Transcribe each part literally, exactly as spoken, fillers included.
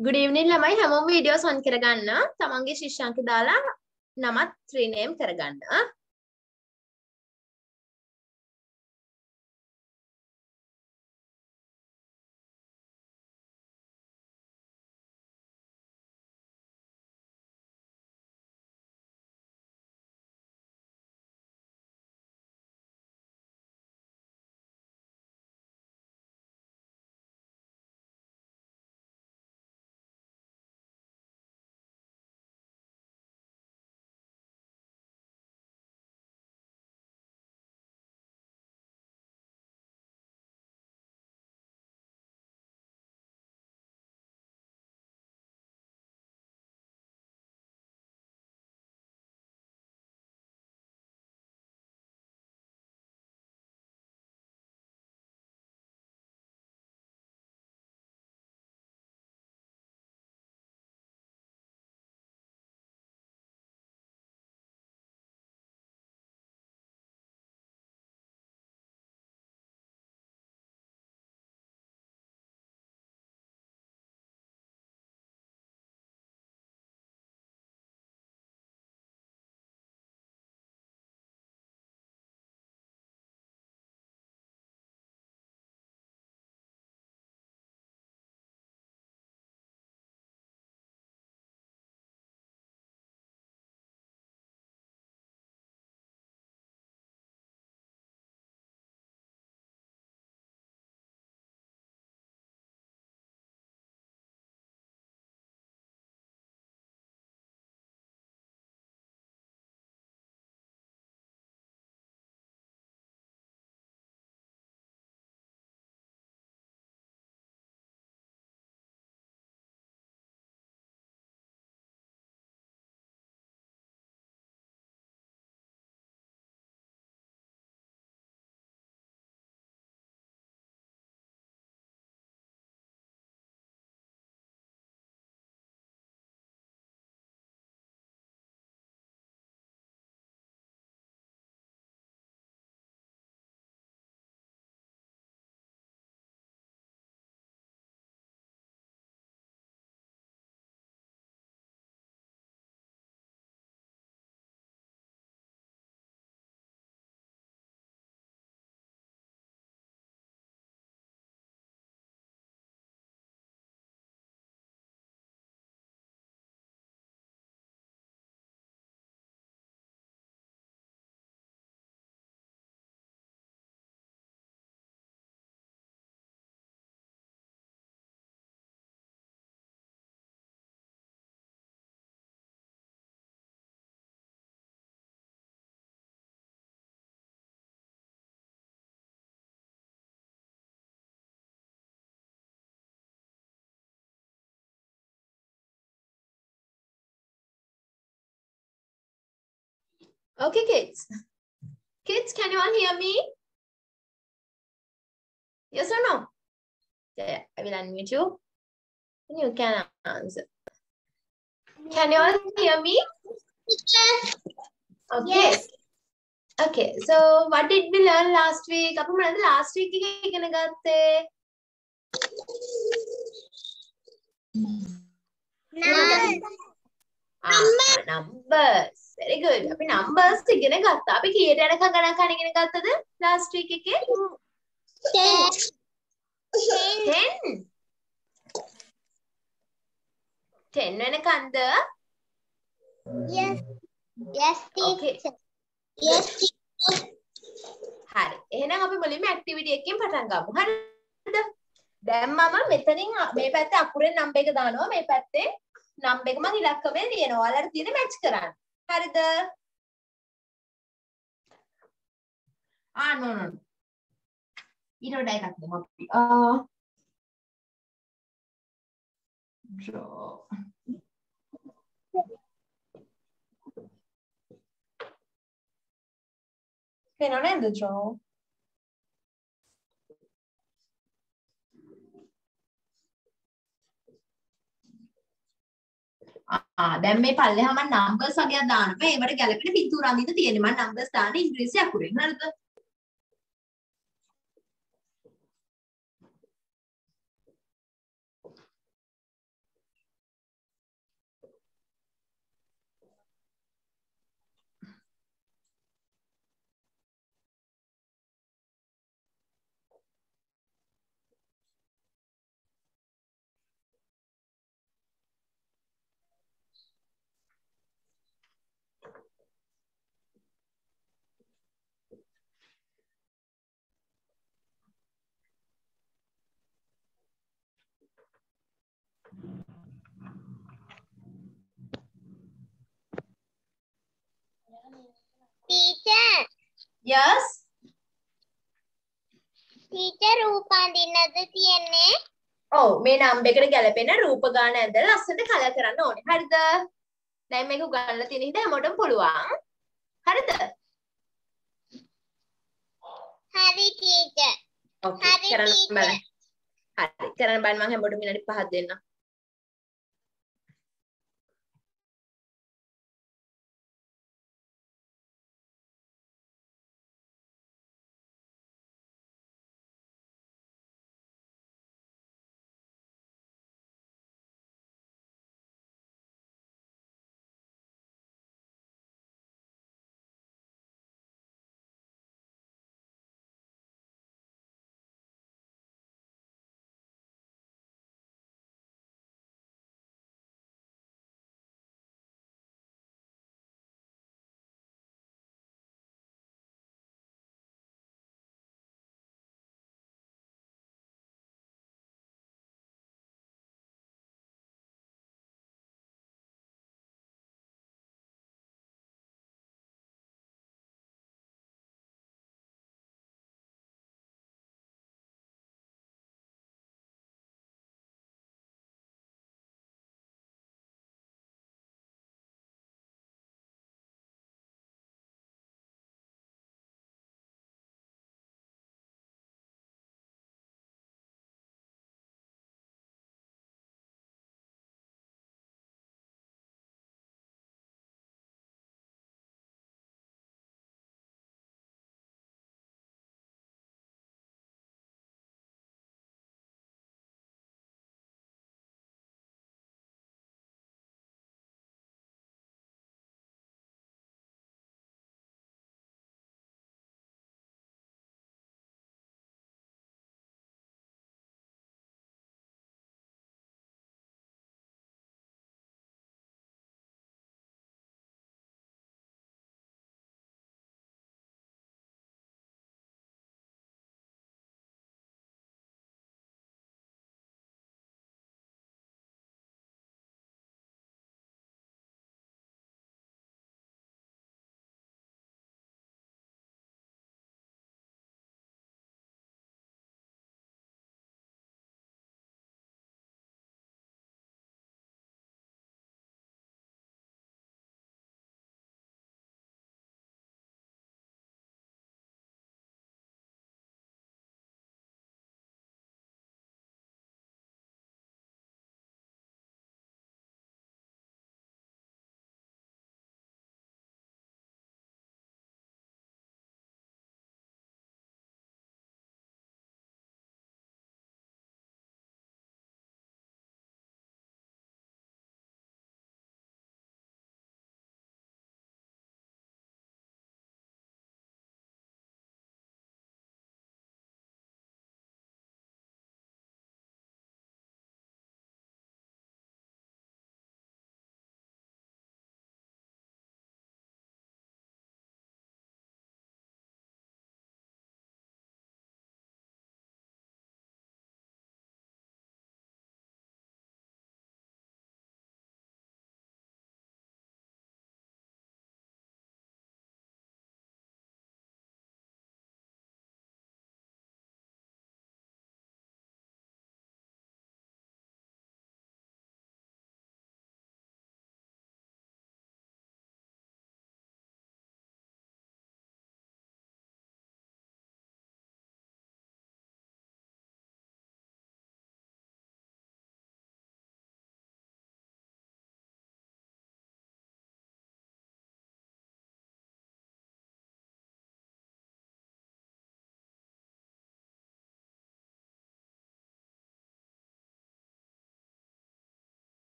Good evening ළමයි හැමෝම videos on කරගන්න. තමන්ගේ ශිෂ්‍යාංක දාලා නමත් රීනේම් කරගන්න. Okay, kids. Kids, can you all hear me? Yes or no? Yeah, I will unmute you. And you can answer. Can you all hear me? Yes. Okay. Yes. Okay, so what did we learn last week? අපි මොනවද last week එකේ ඉගෙන ගත්තේ? Numbers. Ah, numbers. Very good. අපි numbers ඉගෙන ගත්තා. අපි කීයට යනකම් ගණන් ඉගෙන ගත්තද last week එකේ? Ten. ten. ten වෙනකන්ද? Yes. Yes, Okay. teacher. Yes, teacher. හරි. එහෙනම් අපි මුලින්ම activity එකකින් පටන් ගමු. හරිද? දැන් මම මෙතනින් මේ පැත්තේ අකුරෙන් නම්බර් එක දානවා. මේ පැත්තේ නම්බර් එක මම ඉලක්කමෙන් ලියනවා. ඔයාලට තියෙන මැච් කරන්න. හරිද? ආ නෝ නෝ. ඊට වඩා එකක් දෙමු අපි. ආ draw. පේනව නේද draw? ආ දැන් මේ පල්ලෙහා මම numbers වගේක් දානවා. ඒවට ගැලපෙන පින්තූර අඳින්න තියෙන්නේ. මම numbers දාන්නේ ඉංග්‍රීසි අකුරෙන්. හරිද? Teacher. Yes. Teacher රූපාඳින්නද තියන්නේ? ඔව් මේ නම් එකට ගැලපෙන රූප ගාන ඇඳලා ලස්සනට කලර් කරන්න ඕනේ. හරිද? දැන් මේක උගන්වලා තියෙන හින්දා හැමෝටම පුළුවන්. හරිද? හරි teacher. ඕකේ. හරි කරන්න teacher. බලන්න. හරි. කරන්න බලන්න මම හැමෝටම විනාඩි පහක් දෙන්නම්.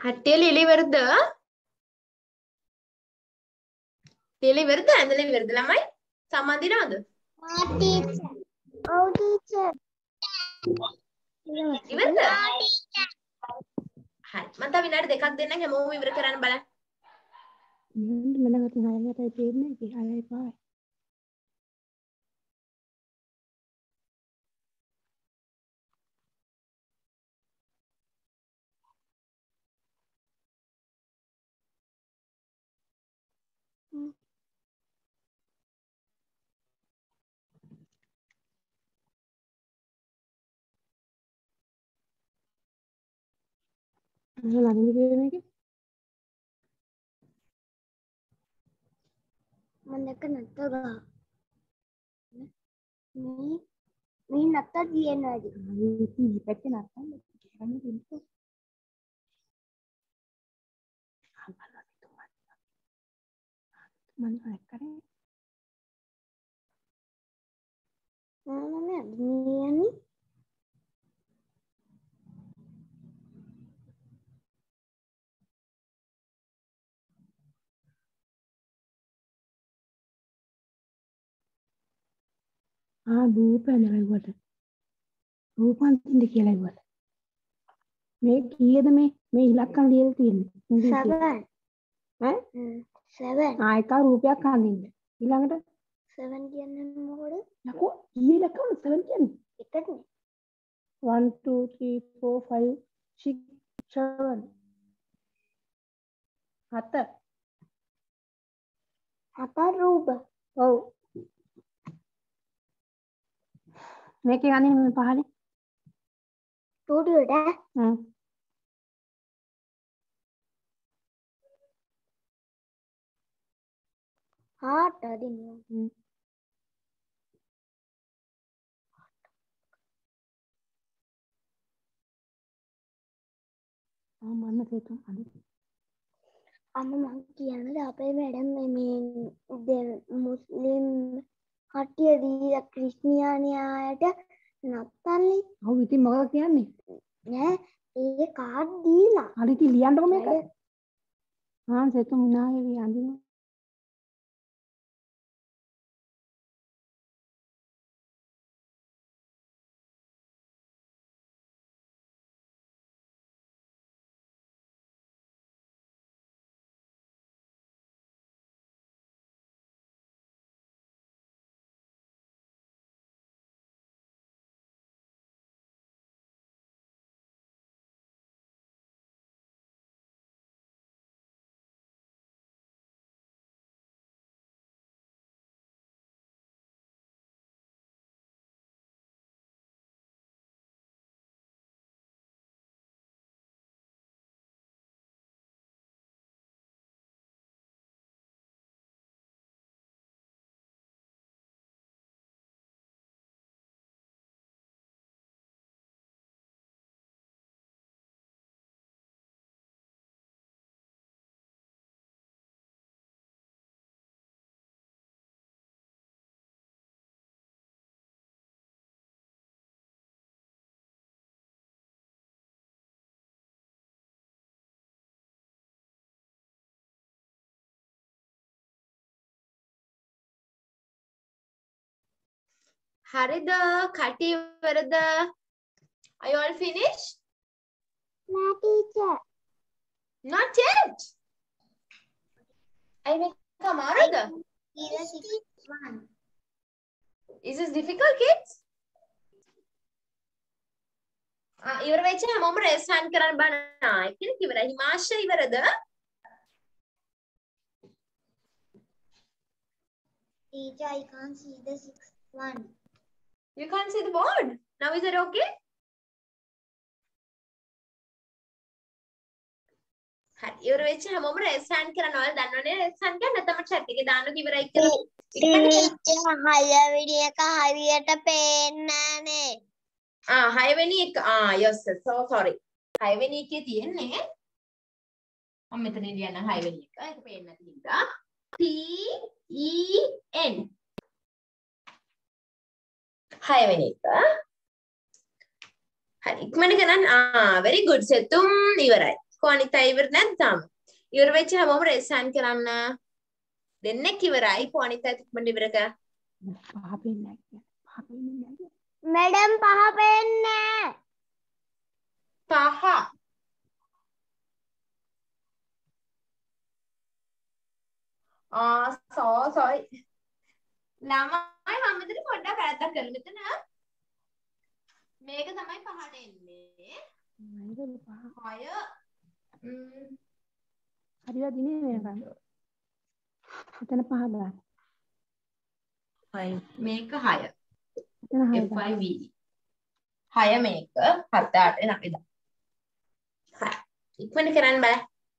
කට්ටිය ලිලි වර්ද ලිලි වර්ද ඇඳලා ඉවරද ළමයි සම්බන්ධිනවද ආ ටීචර් ඔව් ටීචර් ඉවරද හරි මම තව විනාඩි දෙකක් දෙන්නම් හැමෝම ඉවර කරන්න බලන්න මම මනකට හයකට තේරෙන්නේ කි හයයි පහයි මම ළඟින් ගියේ මේකේ මම දැක්ක නැත්ත ගහ මේ මේ නැත්ත තියෙනවාද මේ පැත්තේ නැත්තම් ගන්න දෙන්න මම හරි කරේ මම යන්නේ ආ රූපයන ලැබුවට රූපන්තින්ද කියලා ලැබුවට මේ කීයද මේ මේ ඉලක්කම් ලියලා තියෙන්නේ seven ඈ seven ආ එක රූපයක් අඳින්න ඊළඟට seven කියන්නේ මොකද යකෝ ඊයේ ඉලක්කම් seven කියන්නේ එකනේ one two three four five six seven හත හත රූප ඔව් මේකේ අඳින්න මේ පහනේ ටෝටියට හ්ම් හාට අදින්න හ්ම් ආ මන්න තේතුම් අඳින්න අම්ම මං කියන්නේ අපේ මැඩම් මේ මුස්ලිම් කට්ටිය දීලා ක්‍රිස්තියානි අයට නත්තල්ලි ඔව් ඉතින් මොකද කියන්නේ නෑ ඒ කාඩ් දීලා හරි ඉතින් ලියන්නකො මේක ආ තේතුම් නායේ අඳින්න හරිද කටි ඉවරද are you all finished නෑ teacher not yet I make අමාරුද is this difficult kids ආ ඉවර වෙච්ච හැමෝම රේස් හෑන්ඩ් කරන්න බෑ ආ කෙනෙක් ඉවරයි හිමාංශ ඉවරද Teacher, I can't see the sixth one. you can't see the board now is it okay හරි ඉවර වෙච්ච හැමෝම රේස් හෑන්ඩ් කරන්න ඕන දන්නවනේ රේස් හෑන්ඩ් කරන්න නැත්නම් chat එකේ දාන්නක ඉවරයි කියලා ටීචර් හයවෙනි එක හරියට පේන්නේ නෑනේ ආ හයවෙනි එක ආ yes so sorry හයවෙනි එකේ තියෙන්නේ මම මෙතන ලියන්න හයවෙනි එක ඒක පේන්නේ නැති හින්දා T E N හයවෙනි එක හරි ඉක්මනට ගණන් ආ very good සෙතුම් ඉවරයි එක්කෝ අනිත් අය ඉවර නැත්නම් ඉවර වෙච්ච හැමෝම රේස් හෑන්ඩ් කරන්න. දෙන්නෙක් ඉවරයි. කො අනිත් අය ඉක්මනට ඉවර කර. පහ පෙන්නේ නැහැ. පහ පෙන්නේ නැහැ. मैडम පහ පෙන්නේ පහ. ආ so sorry. ළමයි මම මෙතන පොඩ්ඩක් වැරද්දක් කළා. මෙතන මේක තමයි පහට එන්නේ. නේද පහ. හය ම් හරියට දිනේ මේක. එතන පහ දාන්න. හය මේක හය. එතන හය F දාන්න. I V E. හය මේක හත අට නවය දා. හරි. ඉක්මනට කරන්න බෑ.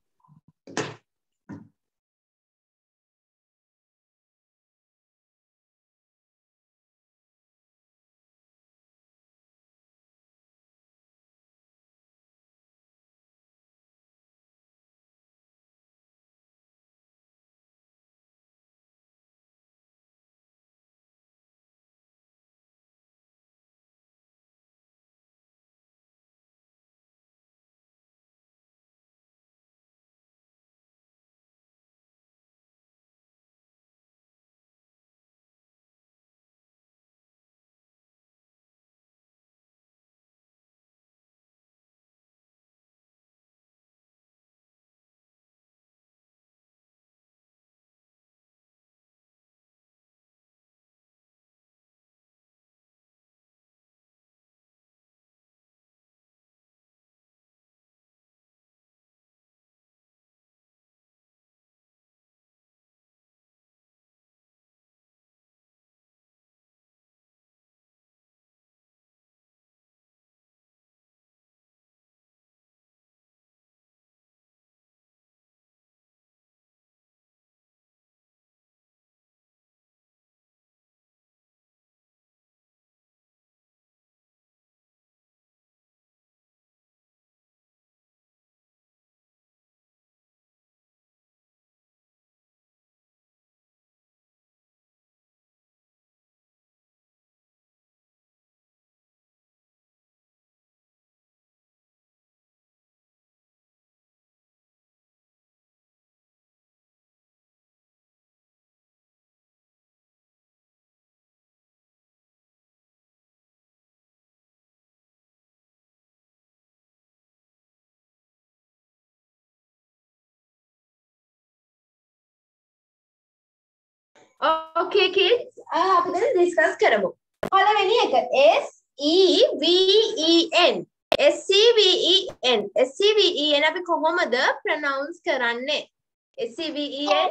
Okay kids, අපි දැන් discuss කරමු. පළවෙනි එක S E V E N S E V E N S E V E N අපි කොහොමද pronounce කරන්නේ? S E V E N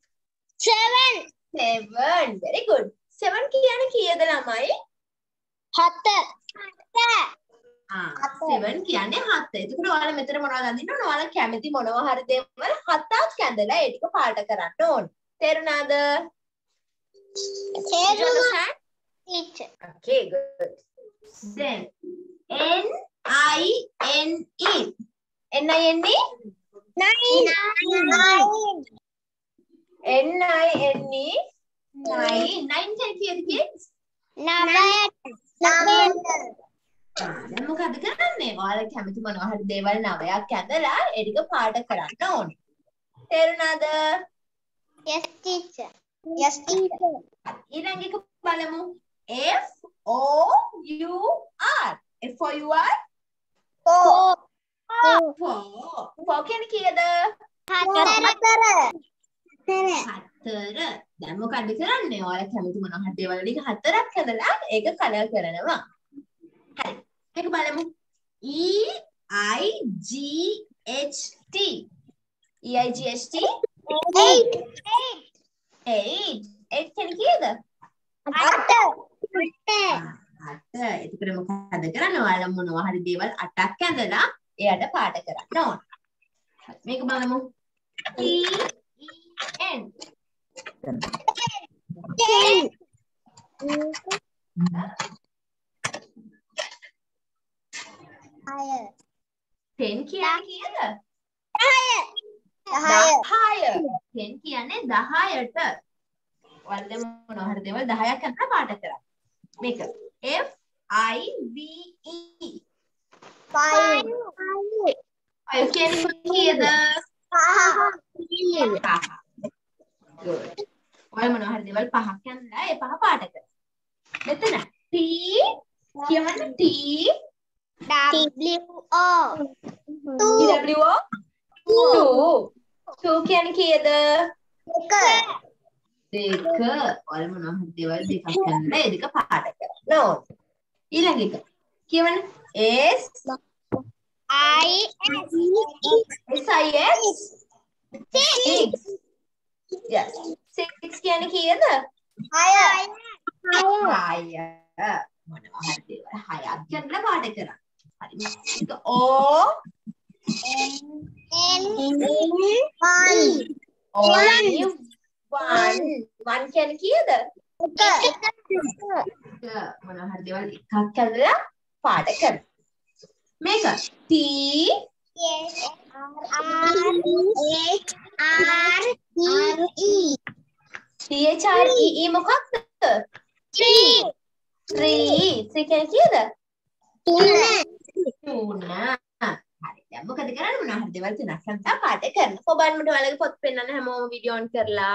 seven seven. Very good. seven කියන්නේ කීයද ළමයි? හත ආ seven කියන්නේ හත. එතකොට ඔයාලා මෙතන මොනවද අඳින්න ඕන? ඔයාලා කැමති මොනවා හරි දේවල් හතක් ඇඳලා ඒ ටික පාට කරන්න ඕන. තේරුණාද? තේරුණා teacher. Okay, good. Then N I N E. N I N E? nine N I N E. Nine. Nine කියන්නේ කීයද kids? nine දැන් මොකද කරන්නේ? ඔයාලා කැමති මොනවා හරි දේවල් නවයක් ඇඳලා ඒ ටික පාට කරන්න ඕනේ. තේරුණාද? yes teacher. yes teacher. ඊළඟ එක බලමු. F O U R. F O U R? four four. four කියන්නේ කීයද? හතර හතර. දැන් මොකද කරන්නේ? ඔයාලා කැමති මොනවා හරි දේවල් වලින් හතරක් ඇඳලා ඒක කලර් කරනවා. හරි. මේක බලමු. E I G H T. E I G H T? eight eight. eight කියන්නේ කීයද? අට අට. එතකොට මොකද කරන්නේ? ඔයාලා මොනවා හරි දේවල් අටක් ඇඳලා එයාට පාට කරන්න ඕන. මේක බලමු. T E N. ten higher ten කියන්නේ කීයද? higher දහය. ten කියන්නේ දහයට. ඔයාලා මොනවා හරි දේවල් දහයක් අතර පාට කරා. මේක F I V E. five five කියන්නේ කීයද? පහ. Good. ඔය මොනවා හරි දේවල් පහක් යනවා. ඒ පහ පාට කර. මෙතන T කියවන්න T W O T W O two. two කියන්නේ කීයද? දෙක. ඔය මොනවා හරි දේවල් දෙකක් යනවා. ඒ දෙක පාට කරන්න ඕන. ඊළඟ එක. කියවන්න S I S I X six. Yes. six කියන්නේ කීයද? higher හය. මොනවා හරි දේවල් හයක් කියලා පාට කරන්න. හරි. ඒක O N one only one. one කියන්නේ කීයද? මොනවා හරි දේවල් එකක් කරලා පාට කරන්න. මේක T yes R H R E T H R E E මොකක්ද? three three. three කියන්නේ කීයද? තුන තුන. හරි. දැන් මොකද කරන්නේ? මොනවා හරි දේවල් තුනක් සම්පූර්ණ පාට කරන්න. කොබන් මට ඔයාලගේ පොත් පෙන්නන්න හැමෝම වීඩියෝ ඔන් කරලා.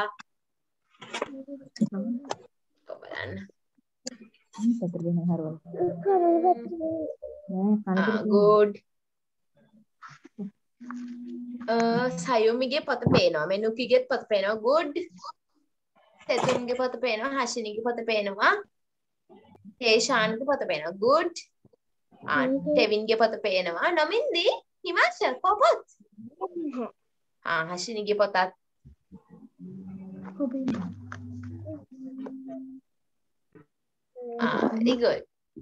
කොබලන්න. good. සයුමිගේ පොත පේනවා. මෙනුකිගේ පොත පේනවා. good. සෙතුන්ගේ පොත පේනවා. හෂිනිගේ පොත පේනවා. හේෂාන්ගේ පොත පේනවා. good. ආ ටෙවින්ගේ පොත පේනවා. නමින්දී හිමාංශල් පොත්. ආ හෂිනිගේ පොතත් ආ very good.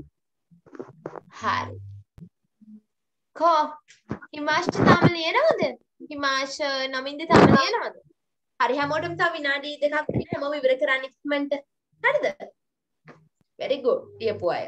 හරි. කො හිමාංශ තාම ලියනවද? හිමාංශ නමින්දී තාම ලියනවද? හරි හැමෝටම තව විනාඩි දෙකක් හැමෝම ඉවර කරන්න ඉක්මනට. හරිද? very good. ලියපු අය.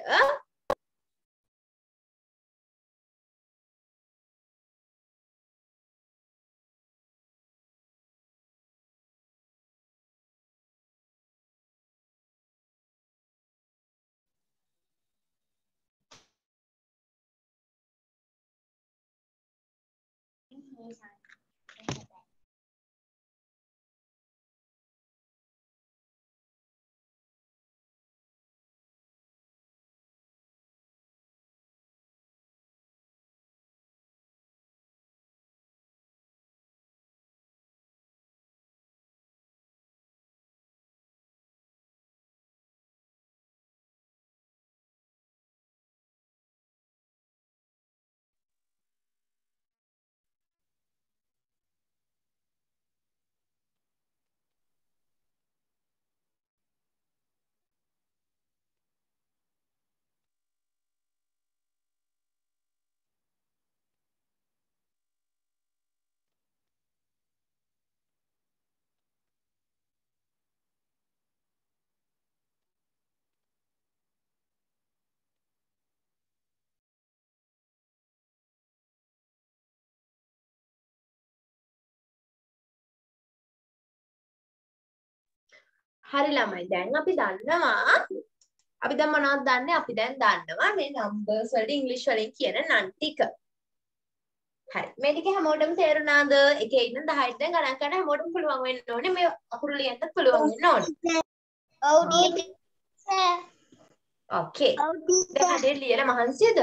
හරි ළමයි දැන් අපි දන්නවා අපි දැන් මොනවද දන්නේ අපි දැන් දන්නවා මේ නම්බර්ස් වලට ඉංග්‍රීසි වලින් කියන නම් ටික හරි මේ ටික හැමෝටම තේරුණාද එකේ ඉඳන් දහයට දැන් ගණන් කරන්න හැමෝටම පුළුවන් වෙන්න ඕනේ මේ අකුරු ලියන්නත් පුළුවන් වෙන්න ඕනේ ඔව් ටීචර් ඕකේ දැන් හදේ ලියලා මහන්සියද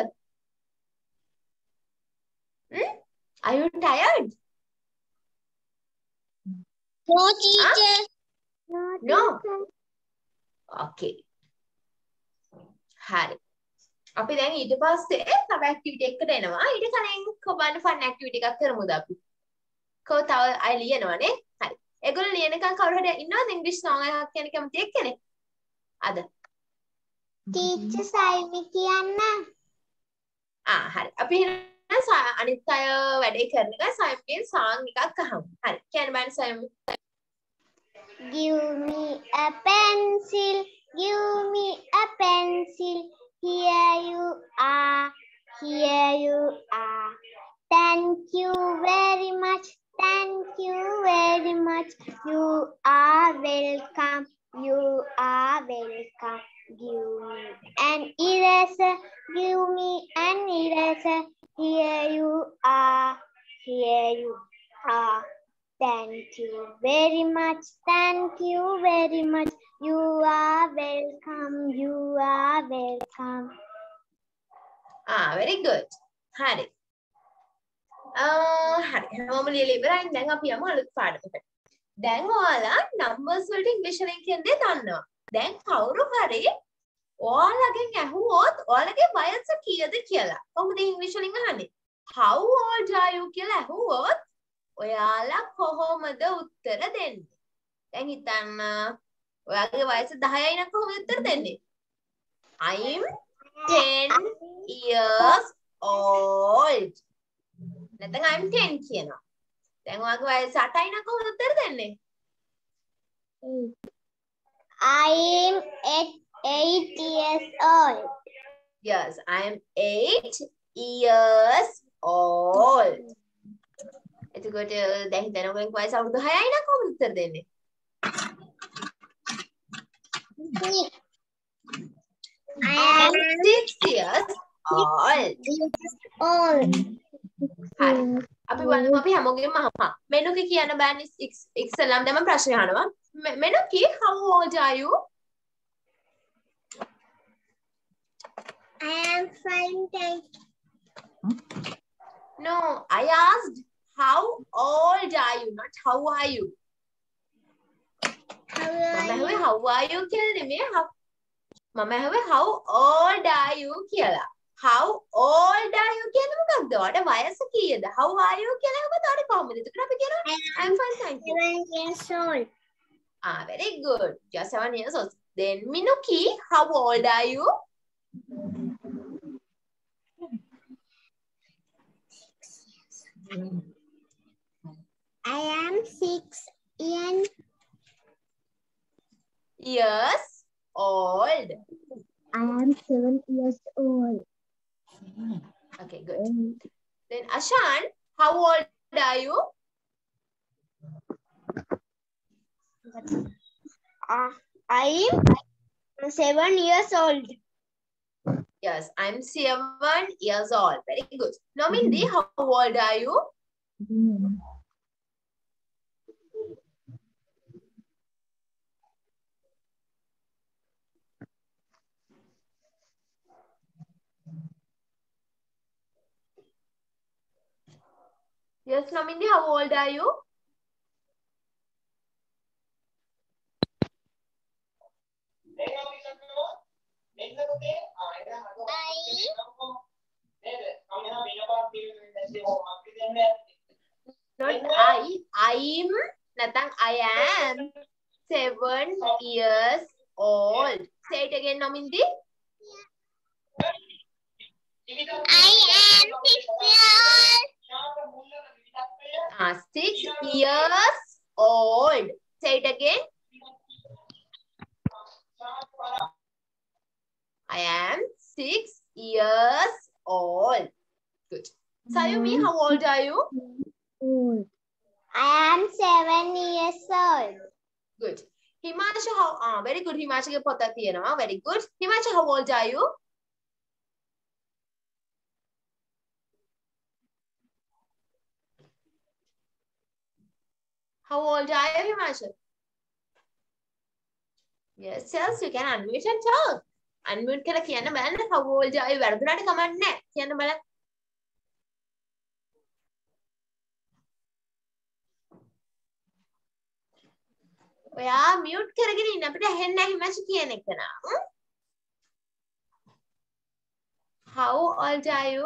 hmm are you tired no teacher no okay හරි අපි දැන් ඊට පස්සේ තව ඇක්ටිවිටි එකකට එනවා ඊට කලින් කොබන්න ෆන් ඇක්ටිවිටි එකක් කරමුද අපි කො තව අය ලියනවනේ හරි ඒගොල්ලෝ ලියනකම් කවුරු හරි ඉන්නවද ඉංග්‍රීසි සෝං එකක් කියන කැමති එක්කනේ අද ටීචර් සයිමි කියන්න ආ හරි අපි එහෙනම් අනිත් අය වැඩේ කරන එක සයිම්ගෙන් සෝං එකක් අහමු හරි කියන්න බෑනේ සයිම් Give me a pencil, give me a pencil. Here you are, here you are. Thank you very much, thank you very much. You are welcome, you are welcome. Give me an eraser, give me an eraser. Here you are, Here you are. Thank you very much. Thank you very much. You are welcome. You are welcome. Ah, very good. Hari. Uh, hari. හැමෝම ලියලා ඉවරයි. දැන් අපි යමු අලුත් පාඩමකට. දැන් ඔයාලා numbers වලට ඉංග්‍රීසි වලින් කියන දේ දන්නවා. දැන් කවුරු හරි ඔයාලගෙන් ඇහුවොත් ඔයාලගේ වයස කීයද කියලා. කොහොමද ඉංග්‍රීසි වලින් අහන්නේ? How old are you කියලා ඇහුවොත් ඔයාලා කොහොමද උත්තර දෙන්නේ? දැන් හිතන්න ඔයාගේ වයස දහයයි නම් කොහොමද උත්තර දෙන්නේ? I'm ten years old. නැත්නම් I'm ten කියනවා. දැන් ඔයාගේ වයස අටයි නම් කොහොමද උත්තර දෙන්නේ? I'm eight, eight years old. Yes, I'm eight years old. එතකොට දැන් හිතන්න ඔයගෙන් වයස අවුරුදු හයයි නම් කොහොමද උත්තර දෙන්නේ? I I'm six years old. old. හරි. අපි බලමු අපි හැමෝගෙම අහපන්. මෙනුකි කියන්න බෑනේ ඉක්සලම් දැන් මම ප්‍රශ්න අහනවා. මෙනුකි, how old are you? I am fine. No, I asked how old are you, not how are you. How මම ඇහුවේ how are you කියලා නෙමෙයි. මම ඇහුවේ how old are you කියලා. How old are you කියන්නේ මොකක්ද? ඔයාට වයස කීයද? How are you කියලා ඇහුවොත් ඔයාට කොහොමද? එතකොට අපි කියනවා I'm fine, thank you. Seven years old. Ah, very good. You're seven years old. Then Minuki, how old are you? I am six years Years old. I am seven years old. Okay, good. Then Ashan, how old are you? Uh, I am seven years old. Yes, I'm seven years old. Very good. Nomindi, how old are you? Yes, Nomindi, how old are you? Not I, I'm, Natang, I am seven years old. Say it again, Nomindi. I am six years. Ah, six years old. Say it again. I am six years old. Good. Sayumi, how old are you? Old. I am seven years old. Good. Himanshu, how? Ah, very good. Himanshu ke pota tiyena. Very good. Himanshu, how old are you? How old are you, Himanshu? Yes, yes, you can unmute and talk. Unmute kala kiyanna balanna. How old are you? Varadunata kamanne naha. Kiyanna balanna. ඔයා mute කරගෙන ඉන්න අපිට ඇහෙන්නේ නැහැ හිමාංශු කියන එක නා. How old are you?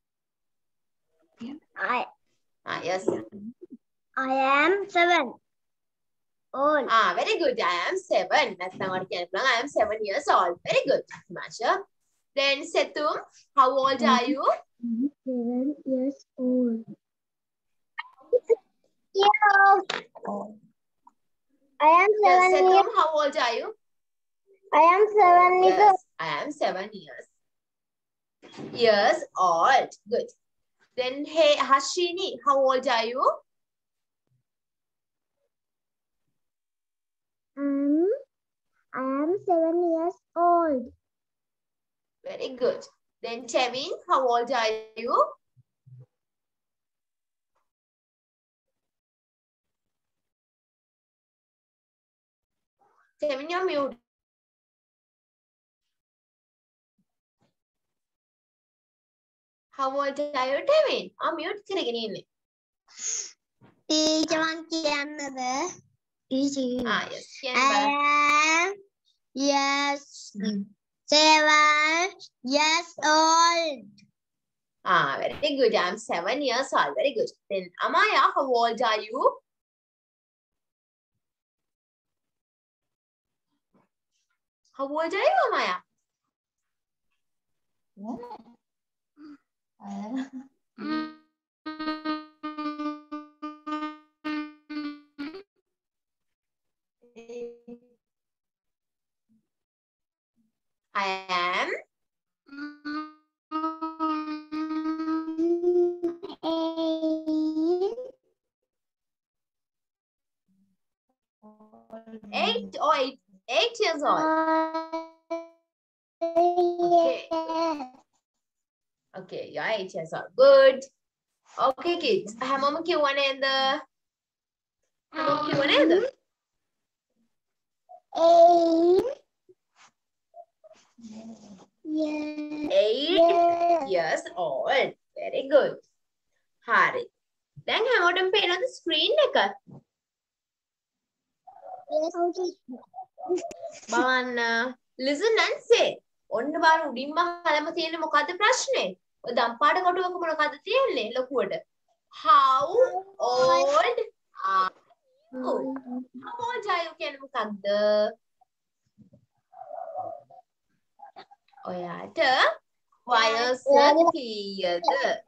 I Ah, yes. I am seven. Old. Ah, very good. I am seven. නැත්නම් ඔයාලට කියන්න පුළුවන් I am seven years old. Very good. හිමාංශු. Then Setum, how old are you? Seven years old. Yeah. I am Yes, seven Setum, years. how old are you? I am seven years Yes, old. I am seven years. Years old. Good. Then hey Hashini, how old are you? Um, I am seven years old. Very good. Then Chevin, how old are you? Tevin, you're mute. How old are you, Tevin? I'm mute කරගෙන ඉන්නේ. Teacher මං කියන්නද? Teacher. Ah, yes. කියන්න I බලන්න. am yes seven years old. Ah, very good. I'm seven years old. Very good. Then, Amaya, how old are you? How old are you, Amaya? I am eight or eight, eight years old. Okay. Okay, you're eight years old. Good. Okay, kids. හැමෝම කිව්ව නේද? හැමෝම කිව්ව නේද? Eight years old. Very good. හරි. දැන් හැමෝටම පේනවද ස්ක්‍රීන් එක? බලන්න. Listen and say. ඔන්න බලන්න උඩින්ම හලම තියෙන මොකද්ද ප්‍රශ්නේ? ඔය දම්පාට කොටුවක මොනවද තියෙන්නේ ලොකුවට? How old are you? How old are you කියන්නේ මොකද්ද? ඔයාට වයස කීයද?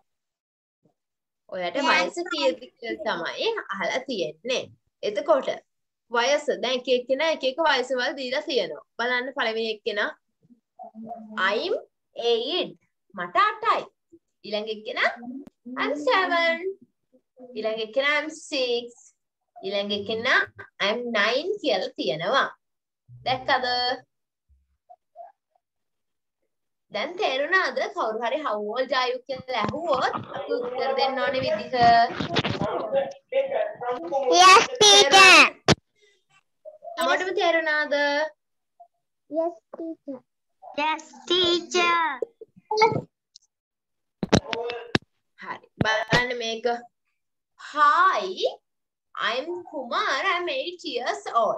ඔයාට වයස කීයද කියලා තමයි අහලා තියෙන්නේ. එතකොට වයස දැන් එක එක්කෙනා එක එක වයසවල දීලා තියෙනවා. බලන්න පළවෙනි එක්කෙනා I'm eight. මට අටයි. ඊළඟ එක්කෙනා I'm seven. ඊළඟ එක්කෙනා I'm six. ඊළඟ එක්කෙනා I'm nine කියලා තියෙනවා. දැක්කද? දැන් තේරුණාද කවුරු හරි how old are you කියලා ඇහුවොත් අපි උත්තර දෙන්න ඕනේ විදිහ? Yes, teacher. හැමෝටම තේරුණාද? Yes, teacher. Yes, teacher. හරි. බලන්න මේක. Hi, I'm Kumar. I'm eight years old.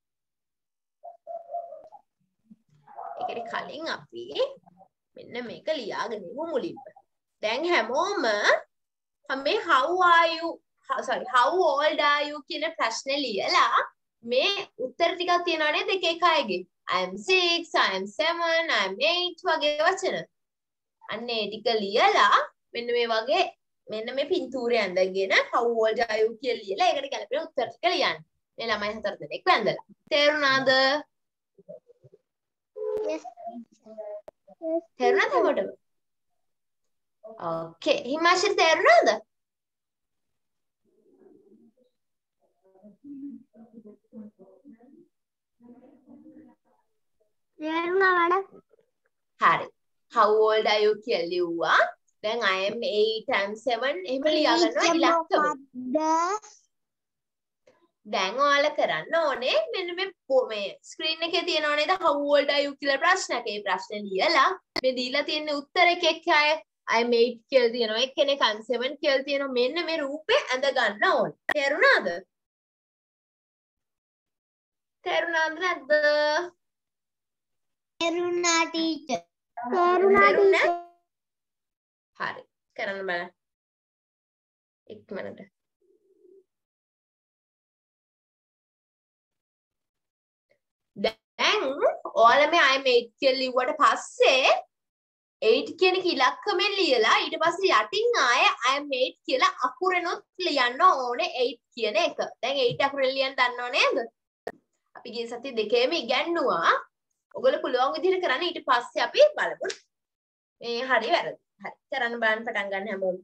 ඒකට කලින් අපි මෙන්න මේක ලියාගෙන ඉමු මුලින්ම. දැන් හැමෝම මේ how are you sorry how old are you කියන ප්‍රශ්නේ ලියලා මේ උත්තර ටිකක් තියනවා නේද එක එක අයගේ. I am six, I am seven, I am eight වගේ වචන. අන්න ඒ ටික ලියලා මෙන්න මේ වගේ මෙන්න මේ පින්තූරය ඇඳගෙන how old are you කියලා ලියලා ඒකට ගැලපෙන උත්තර ටික ලියන්න. මේ ළමයි හතර දෙනෙක් වැඳලා. තේරුණාද? Yes. තේරුණාද හැමෝටම? Okay. හිමාශිරි තේරුණාද? තේරුණා මඩම්. හරි. How old are you කියලා ලිව්වා. දැන් I am eight, I am seven එහෙම ලියා ගන්නවා ඉලක්කම. දැන් ඔයාලා කරන්න ඕනේ මෙන්න මේ මේ ස්ක්‍රීන් එකේ තියෙනව නේද how old are you කියලා ප්‍රශ්නයක්. ඒ ප්‍රශ්නේ ලියලා මේ දීලා තියෙන උත්තර එක එක්ක අය I am eight කියලා තියෙනවා. එක්කෙනෙක් I am seven කියලා තියෙනවා. මෙන්න මේ රූපේ ඇඳ ගන්න ඕනේ. තේරුණාද? තේරුණාද නැද්ද? තේරුණා ටීචර්. තේරුණා ටීචර්. හරි. කරන්න බලන්න. ඉක්මනට. දැන් ඔයාලා මේ I am eight කියලා ලිව්වට පස්සේ eight කියන ඉලක්කමෙන් ලියලා ඊට පස්සේ යටින් ආයේ I am eight කියලා අකුරෙනොත් ලියන්න ඕනේ eight කියන එක. දැන් eight අකුරෙන් ලියන්න දන්නව නේද? අපි ගිය සතිය දෙකේම ඉගැන්නුවා. ඔයගොල්ලෝ පුළුවන් විදිහට කරන්න ඊට පස්සේ අපි බලමු. මේ හරි වැරදි. හරි. කරන්න බලන්න පටන් ගන්න හැමෝම.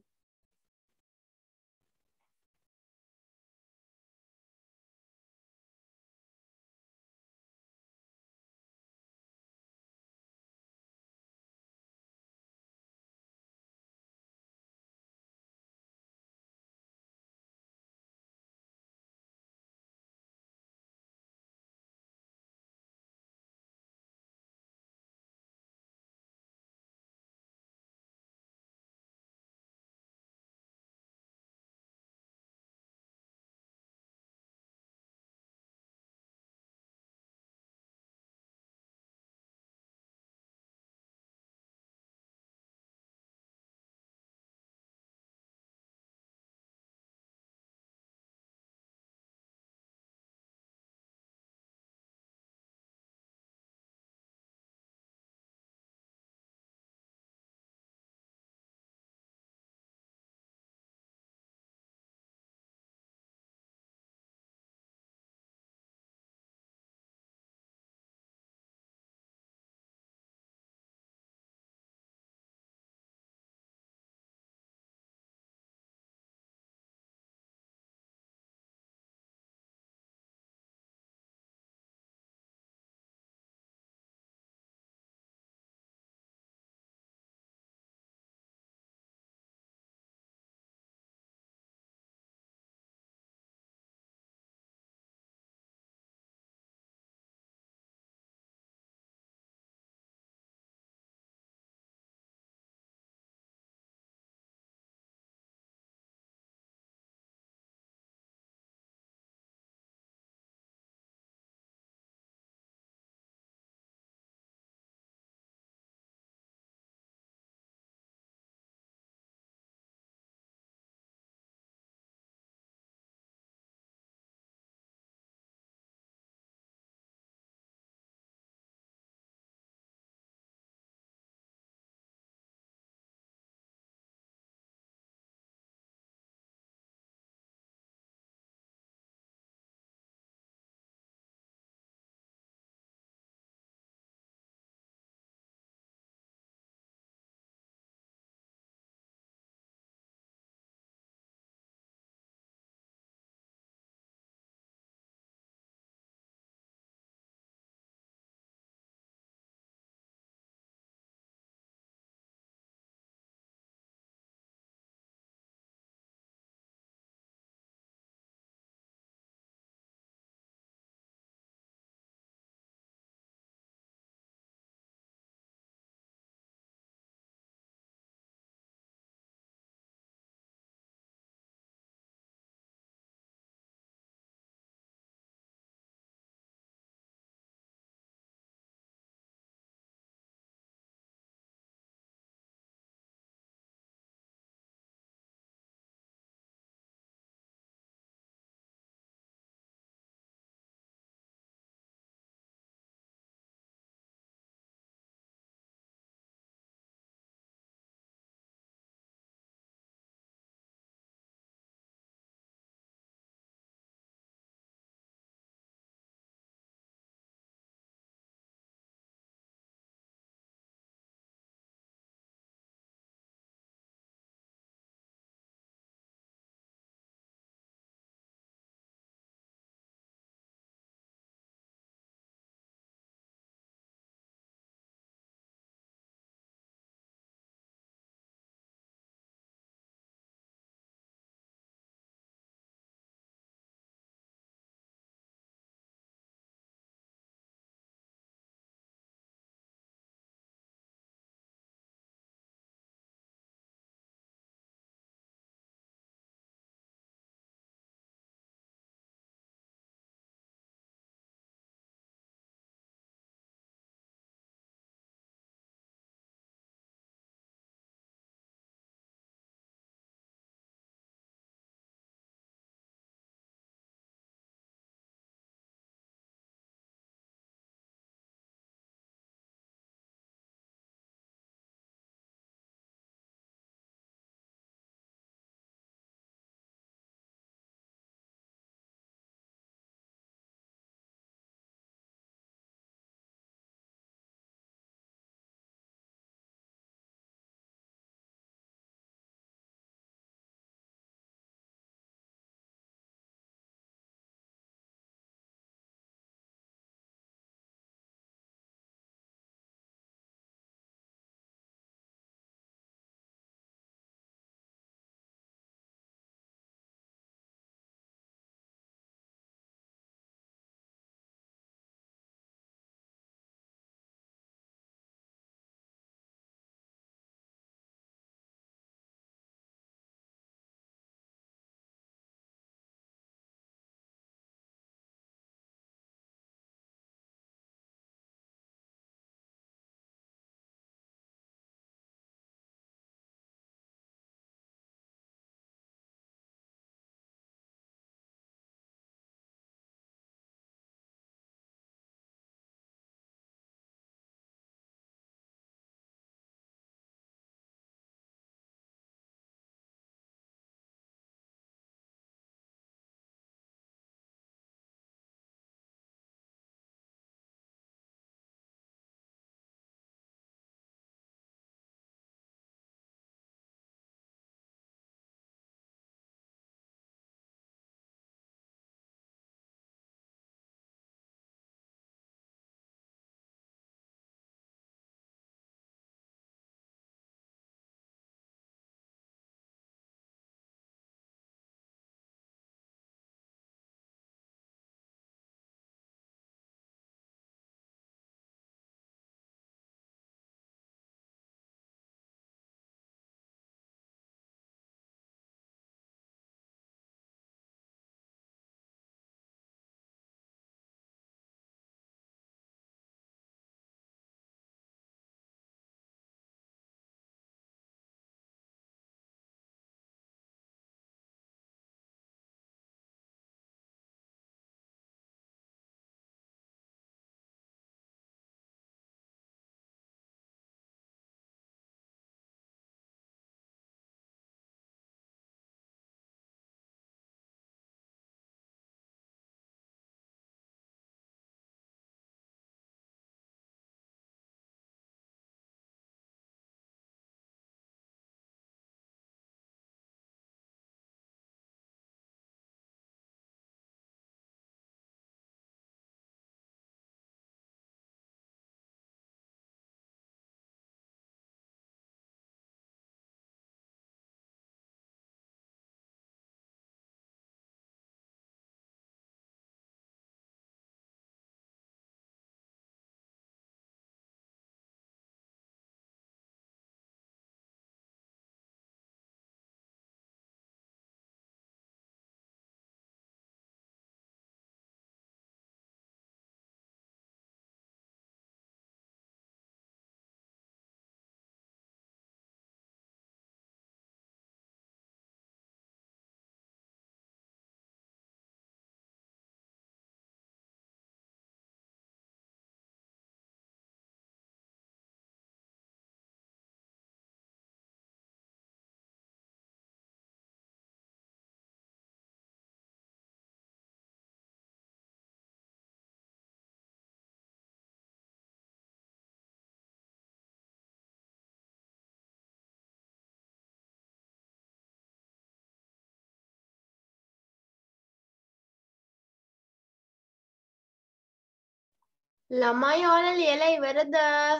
ළමයි ඕන ලියලා ඉවරද?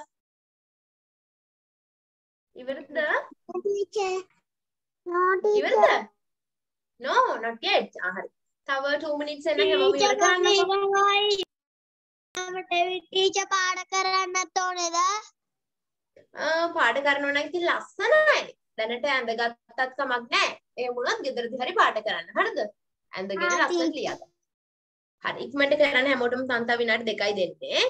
ඉවරද? Teacher. No ඉවරද? teacher. No, not yet. ආ හරි. තව two minutes එන්න හැමෝම ඉවර කරන්නකෝ. ටීචර් පාඩ කරන්නත් ඕනේද? ආ පාඩ කරනවා නම් ඉතින් ලස්සනයි. දැනට ඇඳගත්තත් කමක් නැහැ. ඒ වුණත් ගෙදරදී හරි පාඩ කරන්න. හරිද? ඇඳගෙන ලස්සනට ලියා ගන්න. හරි. ඉක්මනට කරන්න හැමෝටම තන්තා විනාඩි දෙකයි දෙන්නේ.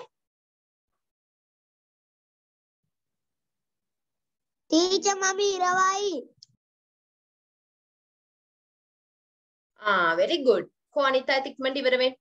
ටීචර් මම ඉරවයි. ආ very good. කො අනිත් අයත් ඉක්මනට ඉවර වෙන්න.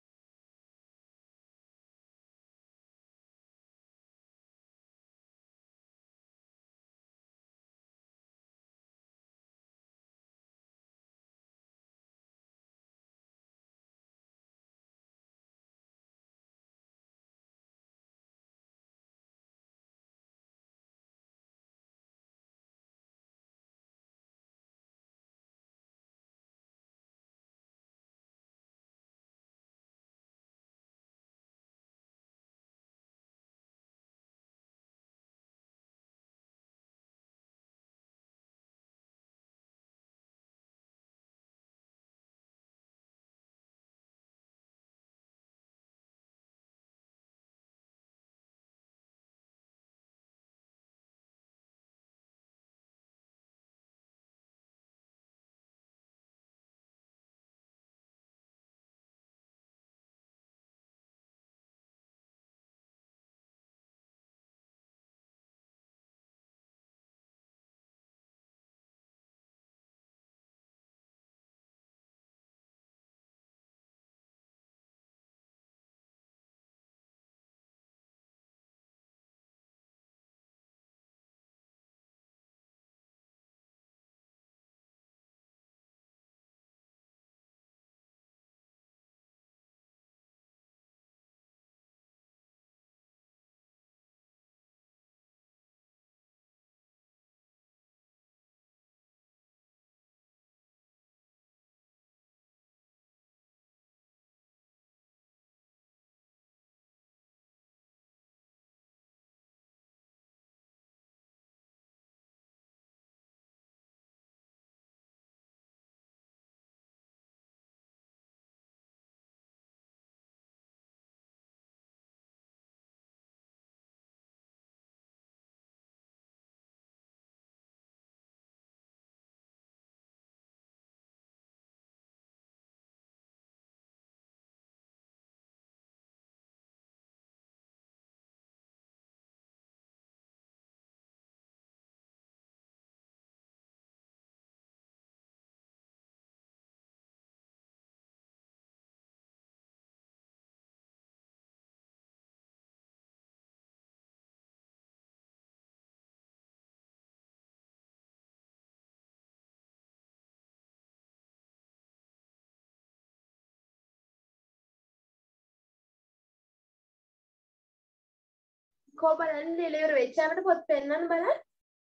කො බලන්න ලියලා ඉවර වෙච්ච අපිට පොත් පෙන්නන්න බලන්න.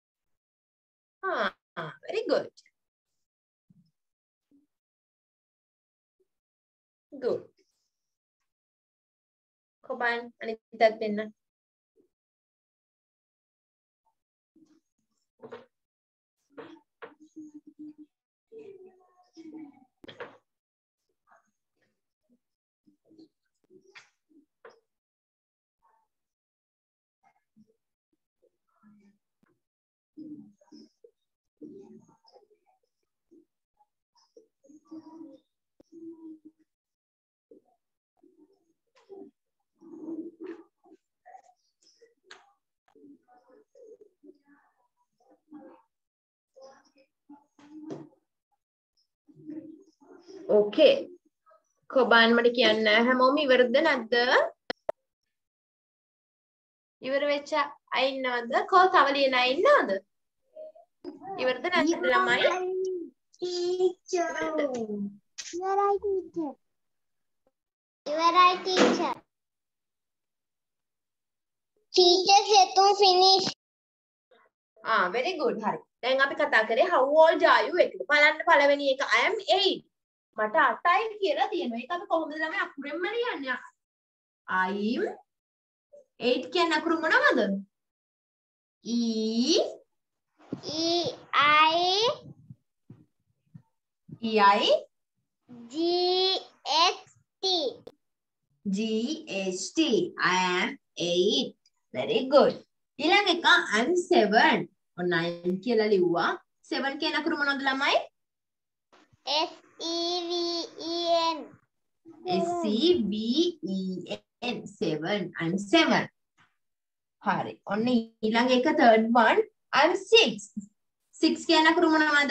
ආ very good. good. කො බලන්න අනිත් පැත්ත පෙන්නන්න. Okay. කොබාන් මට කියන්න හැමෝම ඉවරද නැද්ද? ඉවර වෙච්ච අය ඉන්නවද? කෝ තව ලියන අය ඉන්නවද? ඉවරද නැද්ද ළමයි? Teacher. ඉවරයි teacher. ඉවරයි teacher. Teacher හෙතුම් finish. Ah, very good. හරි. දැන් අපි කතා කරේ how old are you එකද? බලන්න පළවෙනි එක I am eight. මට අටයි කියලා තියෙනවා. ඒක අපි කොහොමද ළමයි අකුරෙන්ම ලියන්නේ? I'm eight කියන අකුරු මොනවද? E E I E I G H T. G H T. I am eight. Very good. ඊළඟ එක I'm seven. ඔන්න nine කියලා ලිව්වා. seven කියන අකුරු මොනවද ළමයි? S E V E N. S E V E N. seven. I'm seven. හරි. ඔන්න ඊළඟ එක third one. I'm six. six කියන අකුරු මොනවද?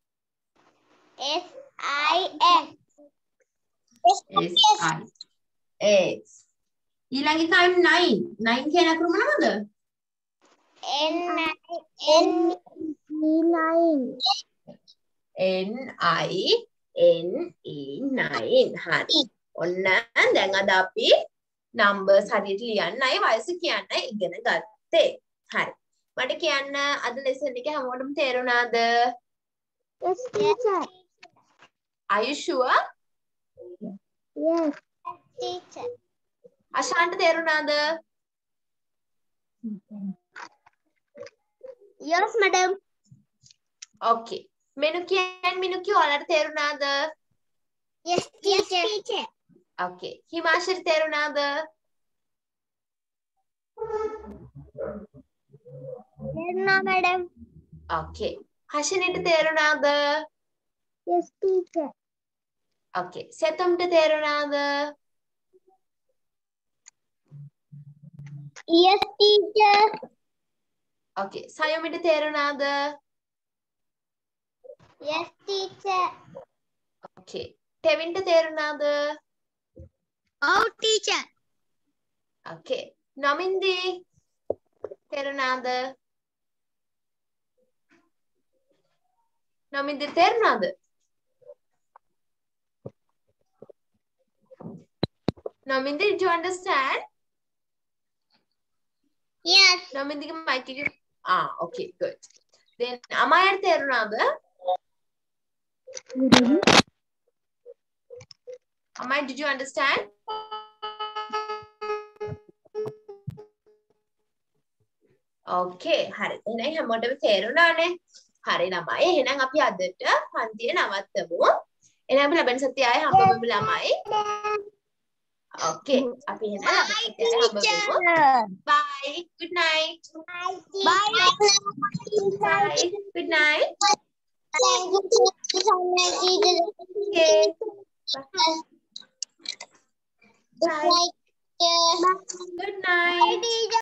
S I X. S I X. ඊළඟ එක I'm nine. nine කියන අකුරු මොනවද? N N nine. N I N E nine. හරි. ඔන්න දැන් අද අපි numbers හරියට ලියන්නයි වයස කියන්නයි ඉගෙන ගත්තේ. හරි. මට කියන්න අද lesson එක හැමෝටම තේරුණාද? Yes, teacher. Are you sure? Yes, teacher. අශාන්ට තේරුණාද? Yes, madam. Okay. මෙනුකි and මිනුකි ඔයාලට තේරුණාද? Yes, teacher. Yes, teacher. Okay. හිමාශිට තේරුණාද? No, madam. Okay. හෂිනිට තේරුණාද? Yes, teacher. Okay. සෙතුම්ට තේරුණාද? Yes, teacher. Okay. සයොමිට තේරුණාද? Yes, teacher. Okay. ටෙවින්ට තේරුණාද? Oh, teacher. Okay. නමින්දී තේරුණාද? නමින්දී තේරුණාද? Namindi, did you understand? Yes. Namindi, mic. Ah, okay, good. Then, Amaya තේරුණාද? Amaya, did you understand? Okay, හරි. එහෙනම් හැමෝටම තේරුණානේ. හරි ළමයි. එහෙනම් අපි අදට පන්තිය නවත්තමු. එහෙනම් අපි ලබන සතියේ ආයෙ හම්බෙමු ළමයි. Okay, අපි එහෙනම් ලබන සතියේ හම්බෙමු. Bye. Good night. Bye. Bye. Bye. Good night. Thank you, teacher. Okay. Bye. Bye.